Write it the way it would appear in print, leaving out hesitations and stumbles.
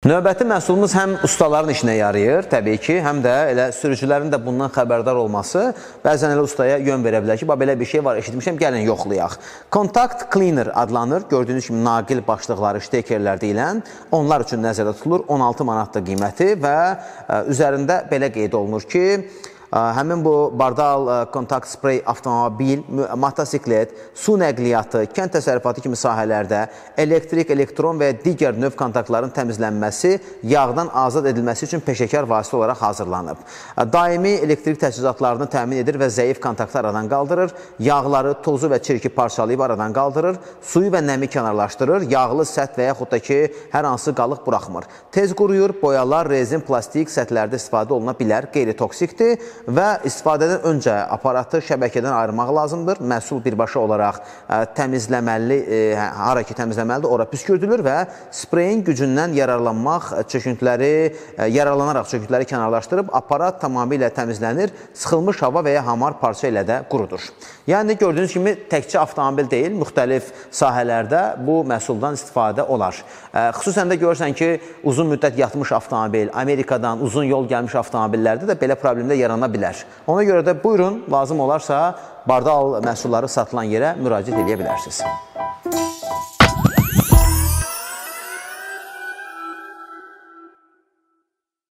Növbəti məhsulumuz həm ustaların işinə yarayır, təbii ki, həm də elə sürücülərin də bundan xəbərdar olması bəzən elə ustaya yön verə bilər ki, belə bir şey var, eşitmişəm, gəlin yoxlayaq. Contact Cleaner adlanır, gördüyünüz kimi naqil başlıqları, ştekerlər deyilən, onlar üçün nəzərdə tutulur, 16 manatdır qiyməti və üzərində belə qeyd olunur ki, həmin bu Bardal kontakt sprey avtomobil, motosiklet, su nəqliyyatı, kənd təsərrüfatı kimi sahələrdə elektrik, elektron və digər növ kontaktların təmizlənməsi, yağdan azad edilməsi üçün peşəkar vasitə olaraq hazırlanıb. Daimi elektrik təchizatlarını təmin edir və zəif kontaktı aradan qaldırır, yağları, tozu və çirki parçalayıb aradan qaldırır, suyu və nəmi kənarlaşdırır, yağlı səth və yaxud da ki, hər hansı qalıq buraxmır. Tez quruyur, boyalar, rezin, plastik səthlərdə istifadə oluna bilər, qeyri-toksikdir və istifadədən öncə aparatı şəbəkədən ayırmaq lazımdır. Məhsul birbaşa olaraq təmizləməli, hara ki təmizləməlidir, ora püskürdülür və spreyin gücündən yararlanaraq çöküntüləri kənarlaşdırıb, aparat tamamilə təmizlənir, sıxılmış hava və ya hamar parça ilə də qurudur. Yəni, gördüyünüz kimi, təkcə avtomobil deyil, müxtəlif sahələrdə bu məhsuldan istifadə olar. Xüsusən də görürsən ki, uzun müddət yatmış avtomobil, Amerikadan uzun yol gəlmiş avtomobillərdə də belə problemlər yarana bilər. Ona görə də buyurun, lazım olarsa Bardal məhsulları satılan yerə müraciət edə bilərsiniz.